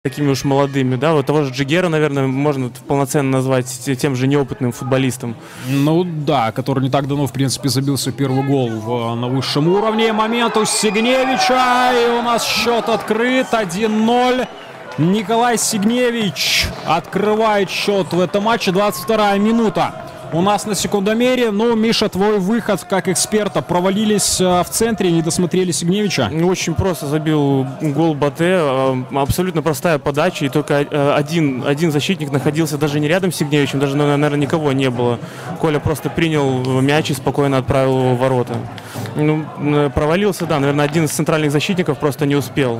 такими уж молодыми, да, вот того же Джигера, наверное, можно полноценно назвать тем же неопытным футболистом. Ну да, который не так давно, в принципе, забил свой первый гол на высшем уровне. Момент у Сигневича, и у нас счет открыт, 1-0. Николай Сигневич открывает счет в этом матче, 22-я минута. У нас на секундомере. Ну, Миша, твой выход как эксперта. Провалились в центре, не досмотрели Сигневича. Очень просто забил гол Батэ. Абсолютно простая подача. И только один защитник находился даже не рядом с Сигневичем. Даже, наверное, никого не было. Коля просто принял мяч и спокойно отправил его в ворота. Ну, провалился, да. Наверное, один из центральных защитников просто не успел.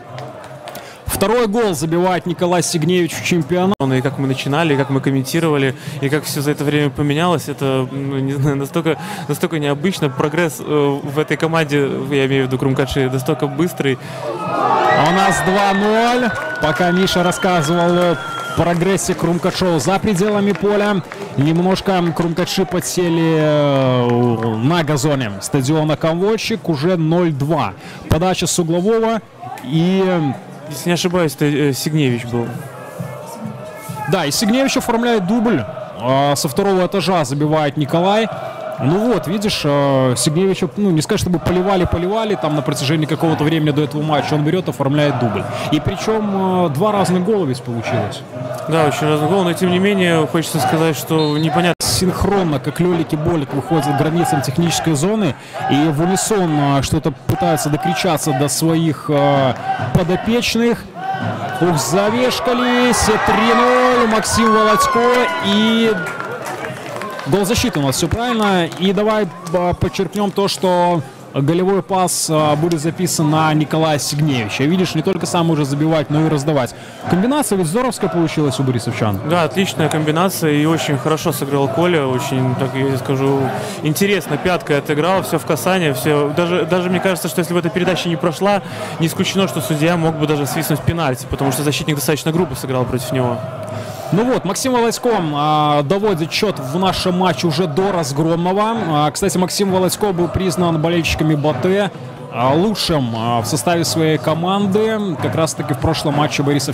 Второй гол забивает Николай Сигневич в чемпионат. И как мы начинали, и как мы комментировали, и как все за это время поменялось, это, ну, не знаю, настолько необычно. Прогресс в этой команде, я имею в виду Крумкадши, настолько быстрый. А у нас 2-0. Пока Миша рассказывал о прогрессе Крумкадши за пределами поля, немножко Крумкадши подсели на газоне стадиона Комвольщик. Уже 0-2. Подача с углового и... Если не ошибаюсь, это Сигневич был. Да, и Сигневич оформляет дубль. Со второго этажа забивает Николай. Ну вот, видишь, Сигневича, ну, не сказать, чтобы поливали там на протяжении какого-то времени до этого матча. Он берет, оформляет дубль. И причем два разных гола ведь получилось. Да, очень разный гол, но тем не менее хочется сказать, что непонятно. Синхронно, как Лёлик и Болик выходят к границам технической зоны и в унисон что-то пытаются докричаться до своих подопечных. Ух, завешкались. 3-0. Максим Володько и... Гол защиты у нас, все правильно. И давай подчеркнем то, что голевой пас будет записан на Николая Сигневича. Видишь, не только сам уже забивать, но и раздавать. Комбинация ведь здоровская получилась у борисовчан. Да, отличная комбинация, и очень хорошо сыграл Коля. Очень, так я скажу, интересно пяткой отыграл, все в касание. Все. Даже мне кажется, что если бы эта передача не прошла, не исключено, что судья мог бы даже свистнуть пенальти, потому что защитник достаточно грубо сыграл против него. Ну вот, Максим Володько доводит счет в нашем матче уже до разгромного. Кстати, Максим Володько был признан болельщиками Батэ лучшим в составе своей команды. Как раз таки в прошлом матче Борисов